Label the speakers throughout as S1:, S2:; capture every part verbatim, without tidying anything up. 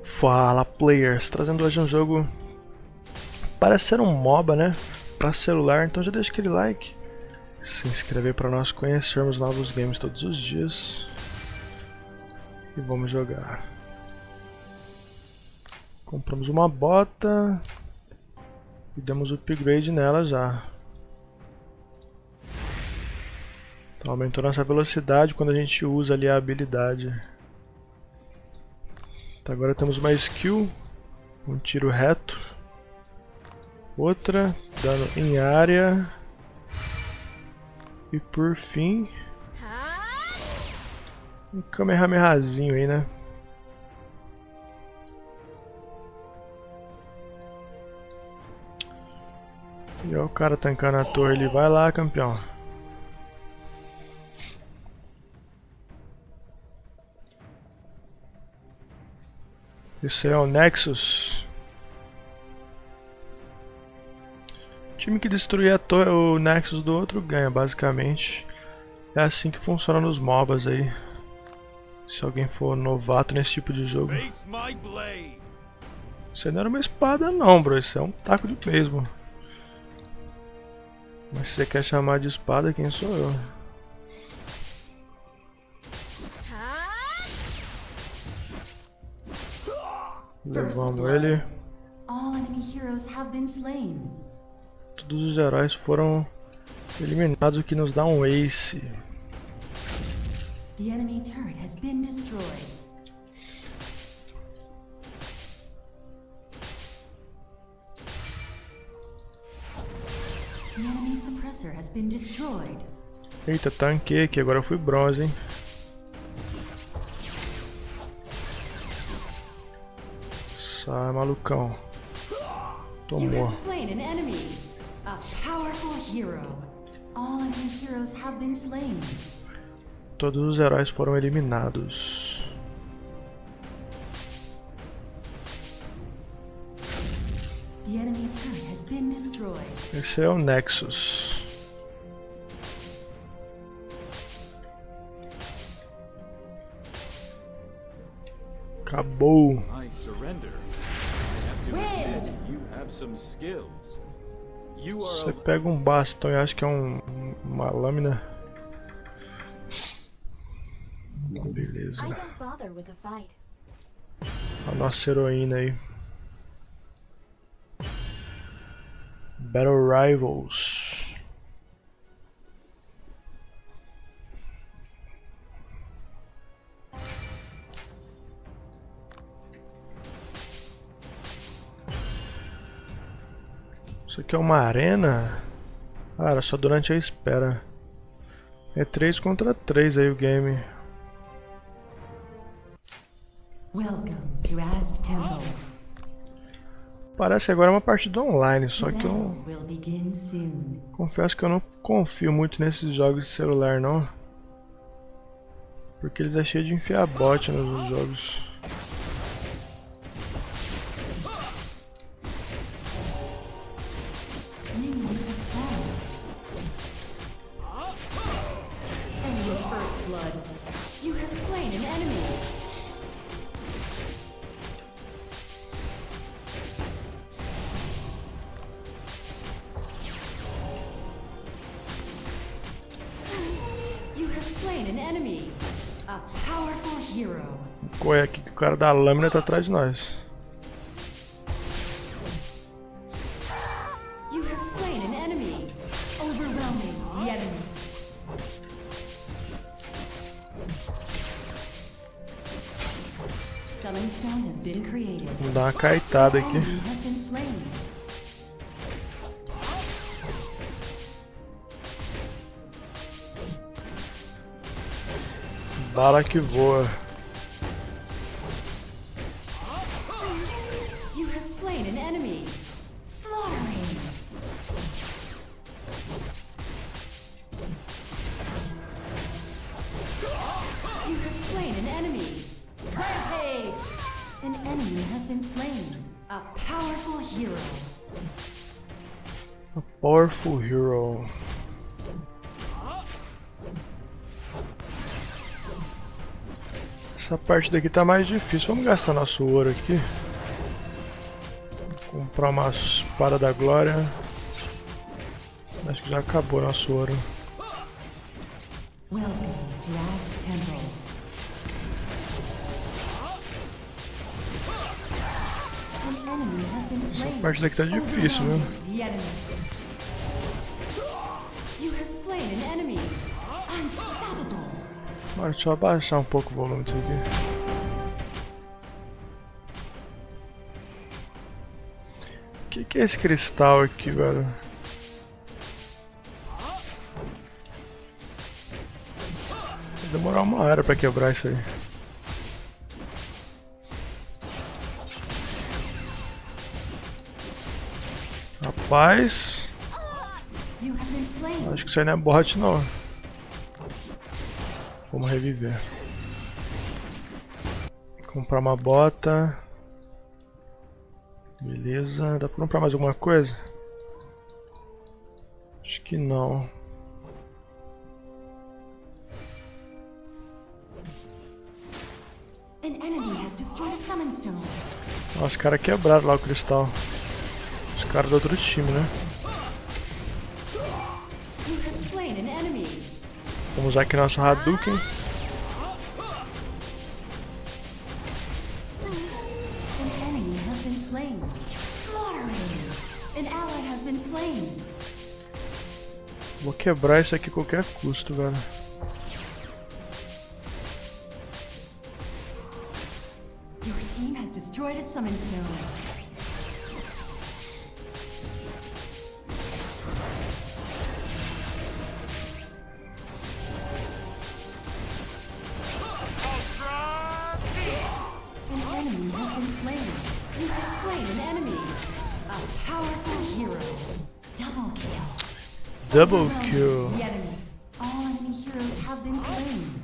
S1: Fala players, trazendo hoje um jogo, parece ser um MOBA, né, para celular, então já deixa aquele like, se inscrever para nós conhecermos novos games todos os dias e vamos jogar. Compramos uma bota e demos o upgrade nela já. Então aumentou nossa velocidade quando a gente usa ali a habilidade. Então, agora temos uma skill, um tiro reto, outra, dano em área, e por fim, um Kamehamehazinho aí, né? E ó, o cara tancando a torre, ele vai lá, campeão. Esse é o Nexus. O time que destruir a torre, o Nexus do outro ganha, basicamente. É assim que funciona nos MOBAs aí. Se alguém for novato nesse tipo de jogo. Isso não era uma espada não, bro. Isso é um taco de beisebol. Mas se você quer chamar de espada, quem sou eu? Levamos ele. Todos os heróis foram eliminados, o que nos dá um ace.
S2: The enemy turret has been destroyed. The enemy suppressor has been destroyed.
S1: Eita, tanquei aqui, agora eu fui bronze, hein? Sai, malucão. Tomou.
S2: You have slain an enemy. A powerful hero. All enemy heroes have been slain.
S1: Todos os heróis foram eliminados.
S2: The enemy turret has been destroyed.
S1: Esse é o Nexus. Acabou.
S3: I surrender. I have to admit, you have some skills. You are
S1: Você pega um bastão e acha que é um, uma lâmina. Beleza. A nossa heroína aí. Battle Rivals. Isso aqui é uma arena? Ah, era só durante a espera. É três contra três aí o game.
S2: Welcome to Ast Temple.
S1: Parece que agora é uma partida online, só que eu
S2: will begin soon.
S1: confesso que eu não confio muito nesses jogos de celular não. Porque eles é cheio de enfiar bot nos jogos.
S2: Minions have spawned. Enemy first blood. You have slain an enemy. You have slain an enemy. A powerful hero.
S1: Corre aqui que o cara da lâmina tá atrás de nós.
S2: You have slain an enemy. Overwhelming the enemy. Summon stone has been created.
S1: Vamos dar uma caitada aqui.
S2: Enemy has been slain.
S1: Bala que voa.
S2: You have slain an enemy. Slaughtering. You have slain an enemy. Rampage. An enemy has been slain. A powerful hero.
S1: A powerful hero. Essa parte daqui tá mais difícil. Vamos gastar nosso ouro aqui. Comprar uma espada da glória. Acho que já acabou nosso ouro.
S2: Welcome to Ast Temple. An enemy has been slain.
S1: Essa parte daqui tá difícil, viu?
S2: The enemy. You have slain an enemy. Unstoppable.
S1: Agora deixa eu abaixar um pouco o volume disso aqui. O que, que é esse cristal aqui, velho? Vai demorar uma hora pra quebrar isso aí. Rapaz,
S2: You have been slain.
S1: acho que isso aí não é bot não. Vamos reviver. Comprar uma bota. Beleza, dá pra comprar mais alguma coisa? Acho que não.
S2: An enemy has destroyed a summon stone.
S1: Nossa, os caras quebraram lá o cristal. Os caras do outro time, né?
S2: You have slain an enemy.
S1: Vamos usar aqui nosso Hadouken.
S2: An enemy has been slain. Slaughtering. An ally has been slain.
S1: Vou quebrar isso aqui a qualquer custo, velho.
S2: Your team has destroyed a summon stone. An enemy has been slain. You have slain an enemy. A powerful hero. Double kill.
S1: Double kill.
S2: The enemy. All enemy heroes have been slain.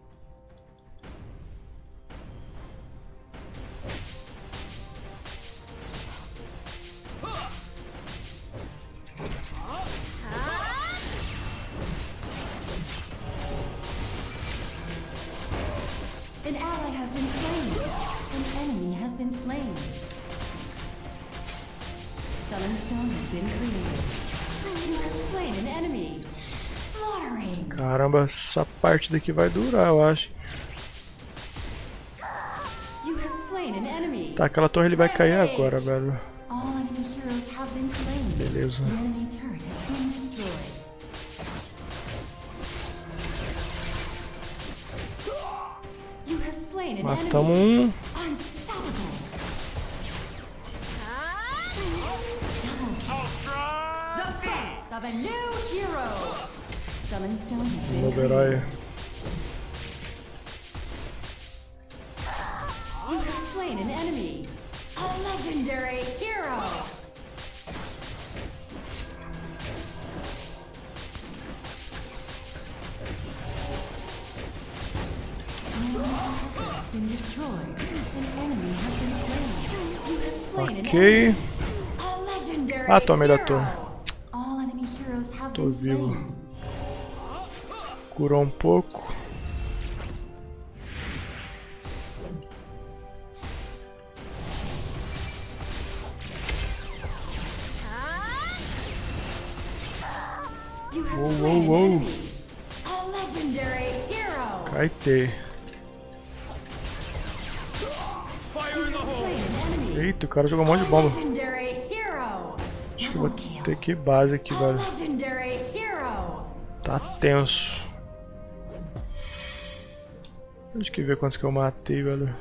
S2: An ally has been slain. An enemy has been slain. Summon stone has been created. You have slain an enemy. Slaughtering.
S1: Caramba, essa parte daqui vai durar, eu acho.
S2: You have slain an enemy.
S1: Tá, aquela torre ele vai cair agora, velho.
S2: All enemy heroes have been slain.
S1: Beleza.
S2: The enemy turret has been destroyed. You have slain an
S1: Matamos
S2: enemy.
S1: um.
S2: Unstoppable. Double kill. The birth of a new hero. Summon stone has been
S1: Novo
S2: created.
S1: herói.
S2: You have slain an enemy. A legendary hero. Has been destroyed. An enemy has been slain. You have slain an
S1: Ok.
S2: enemy. A legendary
S1: Ah, tomei da
S2: hero.
S1: torre.
S2: All enemy heroes have
S1: Tô
S2: been
S1: vivo.
S2: slain.
S1: Curou um pouco.
S2: You have
S1: Whoa, whoa,
S2: slain
S1: whoa.
S2: an enemy. A legendary hero.
S1: Caetei.
S3: Fire in the hole!
S2: Slain an enemy.
S1: Eita, o cara jogou um monte de bomba.
S2: Legendary hero.
S1: Eu vou
S2: Double kill.
S1: ter que ir base aqui,
S2: A
S1: velho.
S2: legendary hero.
S1: Tá tenso. Deixa eu ver quantos que eu matei, velho.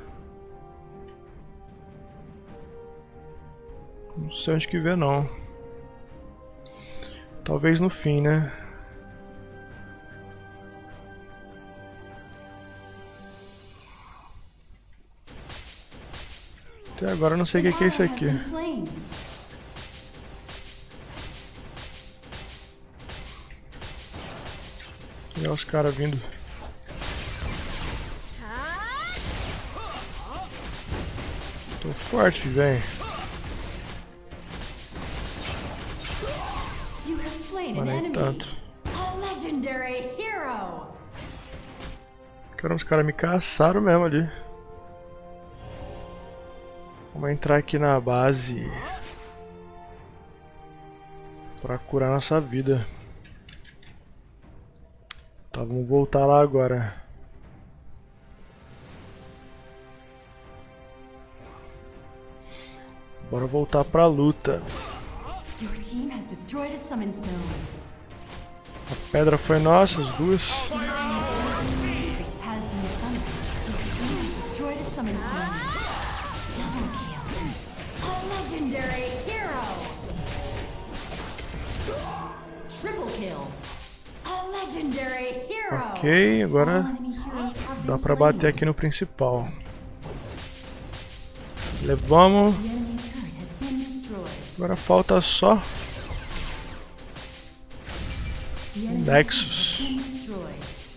S1: Não sei onde que ver, não. Talvez no fim, né? Até agora eu não sei o que que é isso aqui.
S2: An ally has been slain.
S1: E olha os caras vindo. Tô forte, vem.
S2: You have slain an
S1: Mas nem
S2: enemy.
S1: tanto.
S2: A legendary hero.
S1: Caramba, os caras me caçaram mesmo ali. Vamos entrar aqui na base pra curar nossa vida. Tá, vamos voltar lá agora. Bora voltar pra luta.
S2: Your team has destroyed a summon stone.
S1: A pedra foi nossa, as duas.
S2: Has been summoned. Your team has destroyed a summon stone. Double kill. A legendary hero. Triple kill. A legendary hero.
S1: Ok, agora
S2: All enemy heroes have
S1: dá
S2: been
S1: pra
S2: slain.
S1: bater aqui no principal. Levamos.
S2: The enemy turret has been destroyed.
S1: Agora falta só
S2: The enemy
S1: Nexus.
S2: turret has been destroyed.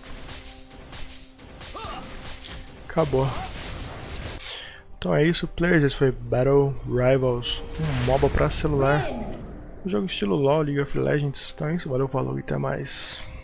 S1: Acabou. Então é isso, players. Esse foi Battle Rivals, um MOBA pra celular.
S2: Win!
S1: Um jogo estilo LoL, League of Legends. Então é isso, valeu, falou e até mais.